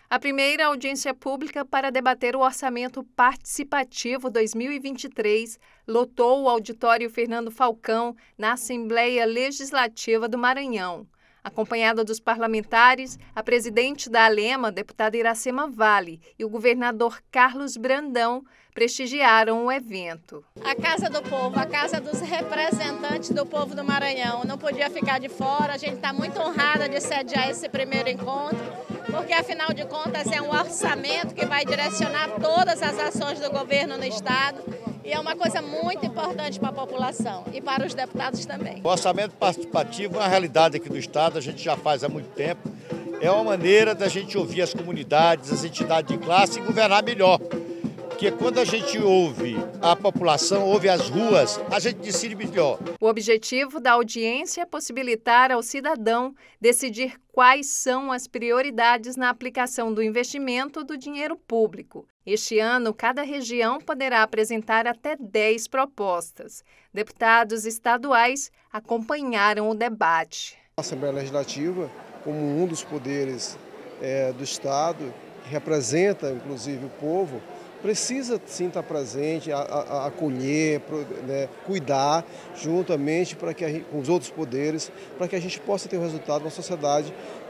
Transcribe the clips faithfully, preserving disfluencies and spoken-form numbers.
A primeira audiência pública para debater o Orçamento Participativo dois mil e vinte e três lotou o auditório Fernando Falcão na Assembleia Legislativa do Maranhão. Acompanhada dos parlamentares, a presidente da ALEMA, deputada Iracema Vale, e o governador Carlos Brandão prestigiaram o evento. A Casa do Povo, a casa dos representantes do povo do Maranhão, não podia ficar de fora. A gente está muito honrada de sediar esse primeiro encontro, porque afinal de contas é um orçamento que vai direcionar todas as ações do governo no estado e é uma coisa muito importante para a população e para os deputados também. O orçamento participativo é uma realidade aqui no estado, a gente já faz há muito tempo. É uma maneira da gente ouvir as comunidades, as entidades de classe e governar melhor. Porque quando a gente ouve a população, ouve as ruas, a gente decide melhor. O objetivo da audiência é possibilitar ao cidadão decidir quais são as prioridades na aplicação do investimento do dinheiro público. Este ano, cada região poderá apresentar até dez propostas. Deputados estaduais acompanharam o debate. A Assembleia Legislativa, como um dos poderes é, do estado, que representa inclusive o povo, precisa sim estar presente, a, a, a acolher, né, cuidar juntamente para que a gente, com os outros poderes, para que a gente possa ter um resultado, uma sociedade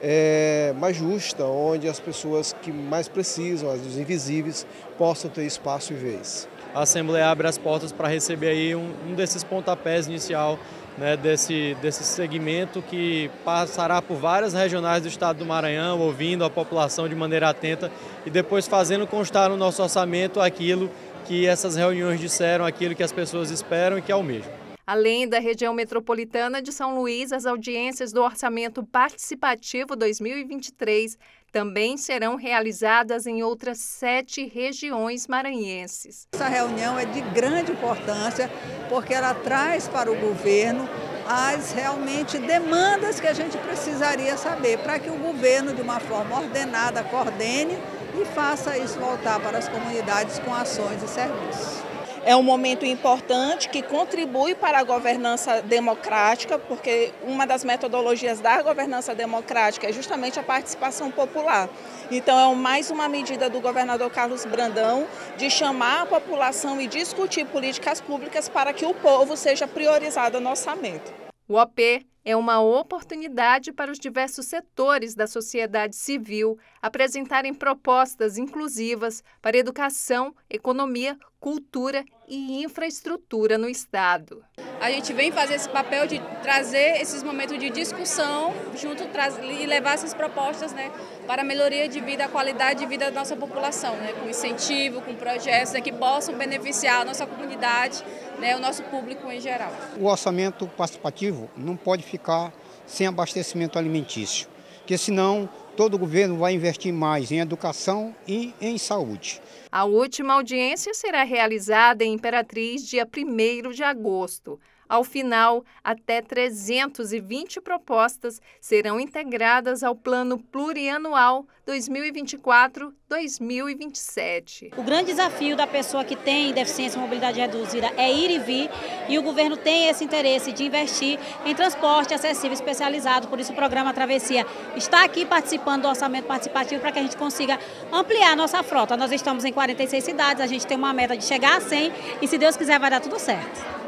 é, mais justa, onde as pessoas que mais precisam, os invisíveis, possam ter espaço e vez. A Assembleia abre as portas para receber aí um, um desses pontapés inicial, né, desse, desse segmento que passará por várias regionais do estado do Maranhão, ouvindo a população de maneira atenta e depois fazendo constar no nosso orçamento aquilo que essas reuniões disseram, aquilo que as pessoas esperam e que é o mesmo. Além da região metropolitana de São Luís, as audiências do Orçamento Participativo dois mil e vinte e três também serão realizadas em outras sete regiões maranhenses. Essa reunião é de grande importância porque ela traz para o governo as realmente demandas que a gente precisaria saber para que o governo, de uma forma ordenada, coordene e faça isso voltar para as comunidades com ações e serviços. É um momento importante que contribui para a governança democrática, porque uma das metodologias da governança democrática é justamente a participação popular. Então é mais uma medida do governador Carlos Brandão de chamar a população e discutir políticas públicas para que o povo seja priorizado no orçamento. O O P é uma oportunidade para os diversos setores da sociedade civil apresentarem propostas inclusivas para educação, economia, cultura e infraestrutura no estado. A gente vem fazer esse papel de trazer esses momentos de discussão junto e levar essas propostas, né, para a melhoria de vida, a qualidade de vida da nossa população, né, com incentivo, com projetos, né, que possam beneficiar a nossa comunidade, né, o nosso público em geral. O orçamento participativo não pode ficar sem abastecimento alimentício, porque senão todo o governo vai investir mais em educação e em saúde. A última audiência será realizada em Imperatriz, dia primeiro de agosto. Ao final, até trezentas e vinte propostas serão integradas ao Plano Plurianual dois mil e vinte e quatro a dois mil e vinte e sete. O grande desafio da pessoa que tem deficiência e mobilidade reduzida é ir e vir, e o governo tem esse interesse de investir em transporte acessível especializado. Por isso o programa Travessia está aqui participando do orçamento participativo para que a gente consiga ampliar a nossa frota. Nós estamos em quarenta e seis cidades, a gente tem uma meta de chegar a cem e, se Deus quiser, vai dar tudo certo.